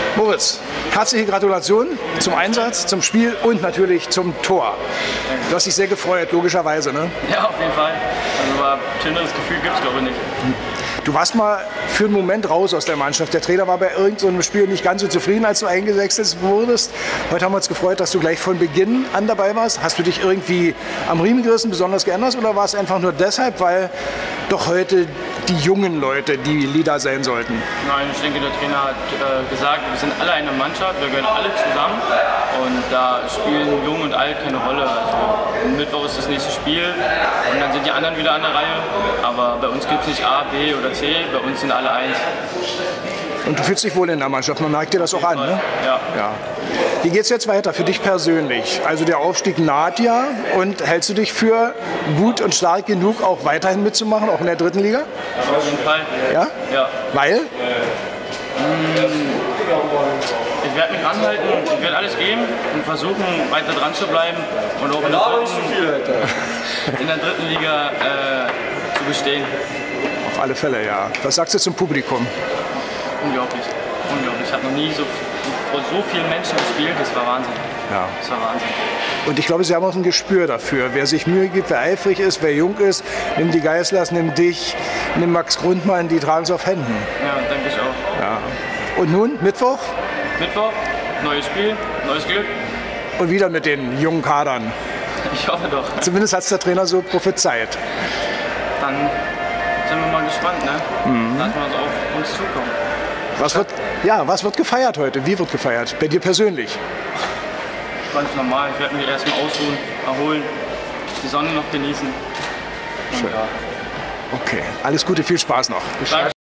Moritz, herzliche Gratulation zum Einsatz, zum Spiel und natürlich zum Tor. Du hast dich sehr gefreut, logischerweise, ne? Ja, auf jeden Fall. Also ein schöneres Gefühl gibt es, glaube ich, nicht. Du warst mal für einen Moment raus aus der Mannschaft. Der Trainer war bei irgendeinem Spiel nicht ganz so zufrieden, als du eingesetzt wurdest. Heute haben wir uns gefreut, dass du gleich von Beginn an dabei warst. Hast du dich irgendwie am Riemen gerissen, besonders geändert, oder war es einfach nur deshalb, weil doch heute die jungen Leute die Leader sein sollten? Nein, ich denke, der Trainer hat gesagt, wir sind alle eine Mannschaft, wir gehören alle zusammen und da spielen Jung und Alt keine Rolle. Also Mittwoch ist das nächste Spiel und dann sind die anderen wieder an der Reihe, aber bei uns gibt es nicht A, B oder C, bei uns sind alle eins. Und du fühlst dich wohl in der Mannschaft, man merkt dir das auch an, ne? Ja. Wie geht es jetzt weiter für dich persönlich? Also der Aufstieg naht ja, und hältst du dich für gut und stark genug, auch weiterhin mitzumachen, auch in der dritten Liga? Auf jeden Fall. Ja? Ja. Weil? Ich werde mich anhalten, ich werde alles geben und versuchen, weiter dran zu bleiben und auch in der dritten Liga zu bestehen. Auf alle Fälle, ja. Was sagst du zum Publikum? Unglaublich. Unglaublich. Ich habe noch nie vor so vielen Menschen gespielt, das war Wahnsinn. Ja. Das war Wahnsinn. Und ich glaube, sie haben auch ein Gespür dafür. Wer sich Mühe gibt, wer eifrig ist, wer jung ist, nimm die Geißlers, nimm dich, nimm Max Grundmann, die tragen es auf Händen. Ja, denke ich auch. Ja. Und nun, Mittwoch? Mittwoch, neues Spiel, neues Glück. Und wieder mit den jungen Kadern. Ich hoffe doch. Zumindest hat es der Trainer so prophezeit. Dann sind wir mal gespannt, ne? Lassen wir es auf uns zukommen. Was wird gefeiert heute? Wie wird gefeiert? Bei dir persönlich? Ganz normal. Ich werde mich erstmal ausruhen, erholen, die Sonne noch genießen. Schön. Okay, alles Gute, viel Spaß noch. Danke.